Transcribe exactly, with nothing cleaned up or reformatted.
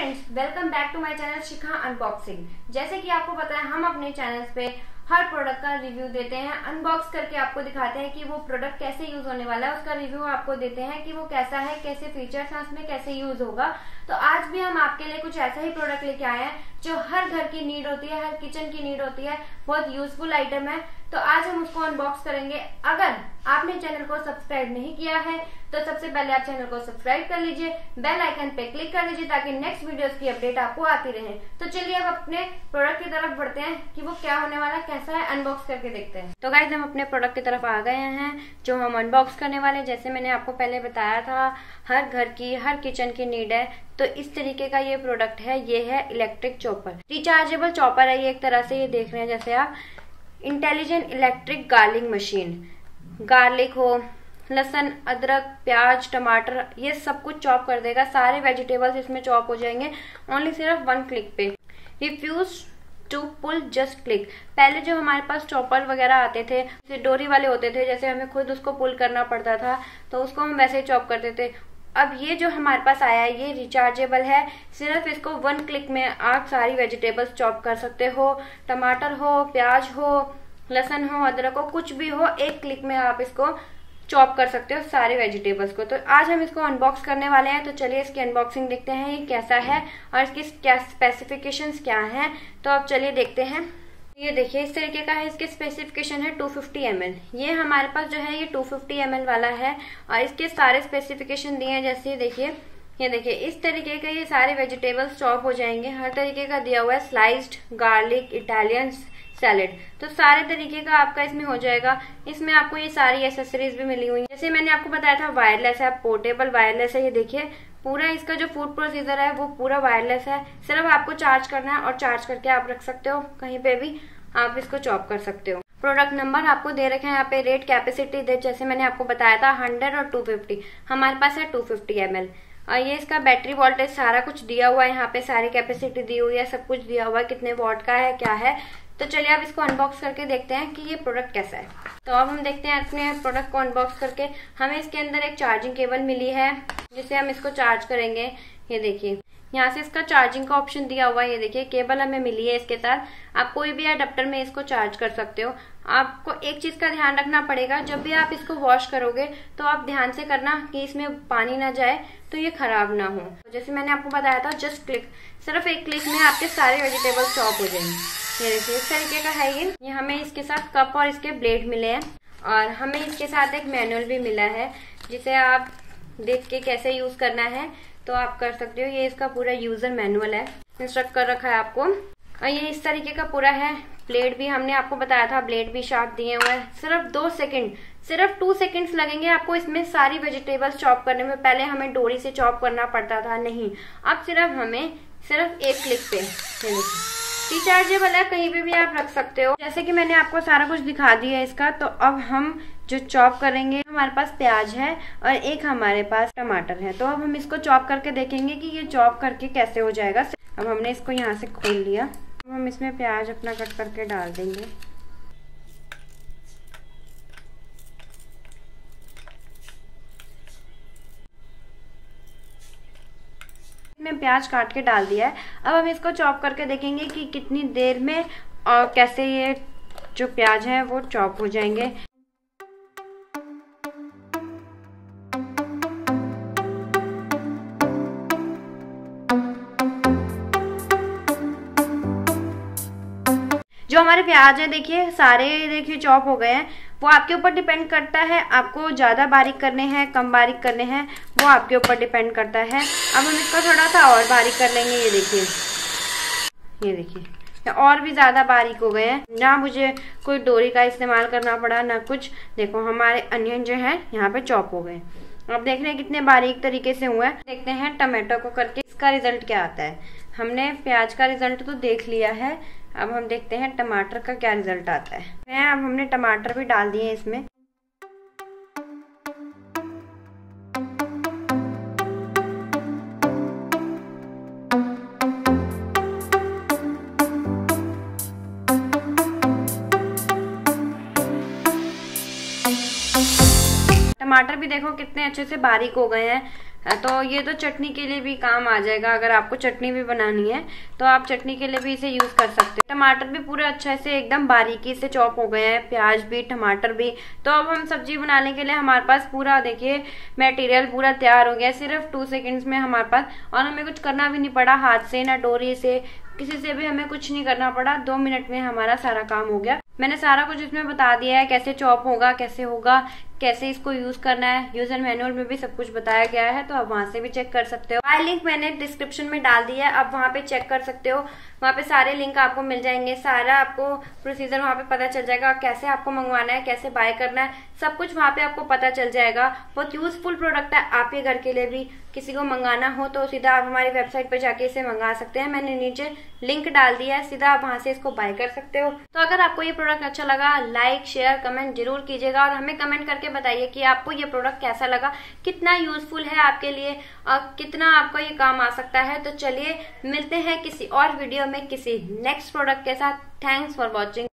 Friends, welcome back to my channel Shikha unboxing. जैसे कि आपको पता है, हम अपने चैनल पे हर प्रोडक्ट का रिव्यू देते हैं, अनबॉक्स करके आपको दिखाते हैं कि वो प्रोडक्ट कैसे यूज होने वाला है। उसका रिव्यू आपको देते हैं कि वो कैसा है, कैसे फीचर्स हैं उसमें, कैसे यूज होगा। तो आज भी हम आपके लिए कुछ ऐसा ही प्रोडक्ट लेके आए हैं जो हर घर की नीड होती है, हर किचन की नीड होती है, बहुत यूजफुल आइटम है। तो आज हम उसको अनबॉक्स करेंगे। अगर आपने चैनल को सब्सक्राइब नहीं किया है तो सबसे पहले आप चैनल को सब्सक्राइब कर लीजिए, बेल आइकन पे क्लिक कर लीजिए ताकि नेक्स्ट वीडियोस की अपडेट आपको आती रहे। तो चलिए अब अपने प्रोडक्ट की तरफ बढ़ते हैं कि वो क्या होने वाला, कैसा है, अनबॉक्स करके देखते हैं। तो गाइस, हम अपने प्रोडक्ट की तरफ आ गए हैं जो हम अनबॉक्स करने वाले हैं। जैसे मैंने आपको पहले बताया था, हर घर की, हर किचन की नीड है। तो इस तरीके का ये प्रोडक्ट है। ये है इलेक्ट्रिक चॉपर, रिचार्जेबल चॉपर है ये एक तरह से। ये देख रहे हैं जैसे आप, intelligent electric garlic machine. Garlic हो, लहसुन, अदरक, प्याज, टमाटर, ये सब कुछ चॉप कर देगा। सारे वेजिटेबल्स इसमें चॉप हो जाएंगे ओनली सिर्फ वन क्लिक पे। Refuse to pull, just click. पहले जो हमारे पास चॉपर वगैरह आते थे, डोरी वाले होते थे, जैसे हमें खुद उसको पुल करना पड़ता था, तो उसको हम वैसे ही चॉप करते थे। अब ये जो हमारे पास आया है, ये रिचार्जेबल है। सिर्फ इसको वन क्लिक में आप सारी वेजिटेबल्स चॉप कर सकते हो। टमाटर हो, प्याज हो, लहसुन हो, अदरक हो, कुछ भी हो, एक क्लिक में आप इसको चॉप कर सकते हो सारे वेजिटेबल्स को। तो आज हम इसको अनबॉक्स करने वाले हैं। तो चलिए इसकी अनबॉक्सिंग देखते हैं ये कैसा है और इसकी क्या स्पेसिफिकेशंस क्या हैं। तो अब चलिए देखते हैं। ये देखिए इस तरीके का है। इसके स्पेसिफिकेशन है टू फिफ्टी एम एल। ये हमारे पास जो है ये टू फिफ्टी एम एल वाला है और इसके सारे स्पेसिफिकेशन दिए हैं। जैसे देखिए, ये देखिए इस तरीके के ये सारे वेजिटेबल्स चॉप हो जाएंगे। हर तरीके का दिया हुआ है, स्लाइस्ड गार्लिक, इटालियन सैलेड, तो सारे तरीके का आपका इसमें हो जाएगा। इसमें आपको ये सारी एसेसरीज भी मिली हुई है। जैसे मैंने आपको बताया था, वायरलेस है, पोर्टेबल वायरलेस है। ये देखिए पूरा इसका जो फूड प्रोसीजर है वो पूरा वायरलेस है। सिर्फ आपको चार्ज करना है और चार्ज करके आप रख सकते हो, कहीं पे भी आप इसको चॉप कर सकते हो। प्रोडक्ट नंबर आपको दे रखे हैं यहाँ पे। रेट, कैपेसिटी दे जैसे मैंने आपको बताया था हंड्रेड और टू फिफ्टी, हमारे पास है टू फिफ्टी एम एल। और ये इसका बैटरी वोल्टेज सारा कुछ दिया हुआ है यहाँ पे, सारी कैपेसिटी दी हुई है, सब कुछ दिया हुआ है, कितने वॉट का है, क्या है। तो चलिए अब इसको अनबॉक्स करके देखते हैं कि ये प्रोडक्ट कैसा है। तो अब हम देखते हैं अपने प्रोडक्ट को अनबॉक्स करके। हमें इसके अंदर एक चार्जिंग केबल मिली है जिससे हम इसको चार्ज करेंगे। ये देखिए यहाँ से इसका चार्जिंग का ऑप्शन दिया हुआ है। ये देखिए केबल हमें मिली है इसके साथ। आप कोई भी अडेप्टर में इसको चार्ज कर सकते हो। आपको एक चीज का ध्यान रखना पड़ेगा, जब भी आप इसको वॉश करोगे तो आप ध्यान से करना कि इसमें पानी ना जाए तो ये खराब ना हो। जैसे मैंने आपको बताया था, जस्ट क्लिक, सिर्फ एक क्लिक में आपके सारे वेजिटेबल्स चॉप हो जाएंगे। ये देखिए इस तरीके का है ये। ये हमें इसके साथ कप और इसके ब्लेड मिले हैं और हमें इसके साथ एक मैनुअल भी मिला है जिसे आप देख के कैसे यूज करना है तो आप कर सकते हो। ये इसका पूरा यूजर मैनुअल है, इंस्ट्रक्ट कर रखा है आपको। और ये इस तरीके का पूरा है। ब्लेड भी हमने आपको बताया था, ब्लेड भी शार्प दिए हुए हैं। सिर्फ दो सेकंड, सिर्फ टू सेकंड्स लगेंगे आपको इसमें सारी वेजिटेबल्स चॉप करने में। पहले हमें डोरी से चॉप करना पड़ता था, नहीं, अब सिर्फ हमें सिर्फ एक क्लिक पे। रिचार्जेबल है, कहीं पे भी आप रख सकते हो। जैसे कि मैंने आपको सारा कुछ दिखा दिया है इसका। तो अब हम जो चॉप करेंगे, हमारे पास प्याज है और एक हमारे पास टमाटर है। तो अब हम इसको चॉप करके देखेंगे कि ये चॉप करके कैसे हो जाएगा। अब हमने इसको यहाँ से खोल लिया। अब हम इसमें प्याज अपना कट करके डाल देंगे। इसमें प्याज काट के डाल दिया है। अब हम इसको चॉप करके देखेंगे कि कितनी देर में और कैसे ये जो प्याज है वो चॉप हो जाएंगे। जो हमारे प्याज है देखिए सारे देखिए चॉप हो गए हैं। वो आपके ऊपर डिपेंड करता है, आपको ज्यादा बारीक करने हैं, कम बारीक करने हैं, वो आपके ऊपर डिपेंड करता है। अब हम इसको थोड़ा सा और बारीक कर लेंगे। ये देखिए, ये देखिए और भी ज्यादा बारीक हो गए हैं। ना मुझे कोई डोरी का इस्तेमाल करना पड़ा ना कुछ। देखो हमारे अनियन जो है यहाँ पे चॉप हो गए। अब देख रहे हैं कितने बारीक तरीके से हुआ है। देखते हैं टमाटो को करके इसका रिजल्ट क्या आता है। हमने प्याज का रिजल्ट तो देख लिया है, अब हम देखते हैं टमाटर का क्या रिजल्ट आता है। अब हमने टमाटर भी डाल दिए इसमें। टमाटर भी देखो कितने अच्छे से बारीक हो गए हैं। तो ये तो चटनी के लिए भी काम आ जाएगा। अगर आपको चटनी भी बनानी है तो आप चटनी के लिए भी इसे यूज कर सकते हैं। टमाटर भी पूरे अच्छे से एकदम बारीकी से चॉप हो गए हैं, प्याज भी, टमाटर भी। तो अब हम सब्जी बनाने के लिए हमारे पास पूरा देखिए मटेरियल पूरा तैयार हो गया, सिर्फ टू सेकेंड्स में हमारे पास। और हमें कुछ करना भी नहीं पड़ा हाथ से, ना डोरी से, किसी से भी हमें कुछ नहीं करना पड़ा। दो मिनट में हमारा सारा काम हो गया। मैंने सारा कुछ इसमें बता दिया है, कैसे चॉप होगा, कैसे होगा, कैसे इसको यूज करना है। यूजर मैनुअल में भी सब कुछ बताया गया है, तो आप वहां से भी चेक कर सकते हो। आई लिंक मैंने डिस्क्रिप्शन में डाल दिया है, आप वहां पे चेक कर सकते हो। वहां पे सारे लिंक आपको मिल जाएंगे, सारा आपको प्रोसीजर वहां पे पता चल जाएगा, कैसे आपको मंगवाना है, कैसे बाय करना है, सब कुछ वहां पे आपको पता चल जाएगा। बहुत यूजफुल प्रोडक्ट है आपके घर के लिए भी। किसी को मंगाना हो तो सीधा आप हमारी वेबसाइट पे जाके इसे मंगा सकते हैं। मैंने नीचे लिंक डाल दिया है, सीधा आप वहां से इसको बाय कर सकते हो। तो अगर आपको ये प्रोडक्ट अच्छा लगा, लाइक शेयर कमेंट जरूर कीजिएगा और हमें कमेंट करके बताइए कि आपको ये प्रोडक्ट कैसा लगा, कितना यूजफुल है आपके लिए और कितना आपको ये काम आ सकता है। तो चलिए मिलते हैं किसी और वीडियो में किसी नेक्स्ट प्रोडक्ट के साथ। Thanks for watching.